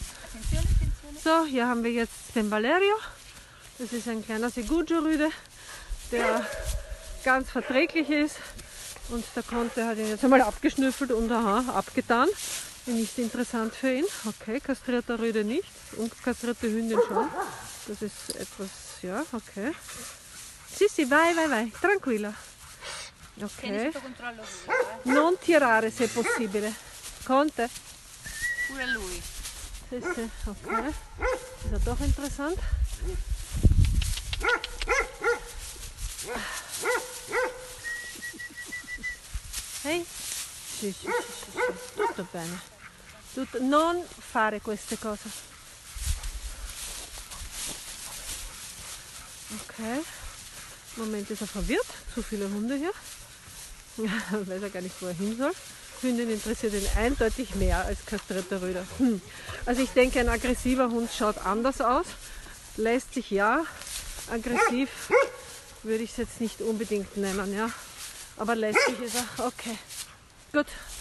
So, hier haben wir jetzt den Valerio. Das ist ein kleiner Segugio-Rüde, der ganz verträglich ist. Und der Conte hat ihn jetzt einmal abgeschnüffelt und aha, abgetan. Nicht interessant für ihn. Okay, kastrierter Rüde nicht. Und kastrierte Hündin schon. Das ist etwas, ja, okay. Sissi, vai, vai, vai, tranquilla. Ok. Non tirare se possibile. Conte? Pure lui. Sì, sì, ok. Ist ja doch interessant. Ehi? Sì, sì, sì, sì, sì. Tutto bene. Non fare queste cose. Okay. Im Moment ist er verwirrt. Zu viele Hunde hier. Weiß er gar nicht, wo er hin soll. Hündin interessiert ihn eindeutig mehr als kastrierte Rüde. Also ich denke, ein aggressiver Hund schaut anders aus. Lästig ja. Aggressiv würde ich es jetzt nicht unbedingt nennen, ja. Aber lästig ist er. Okay. Gut.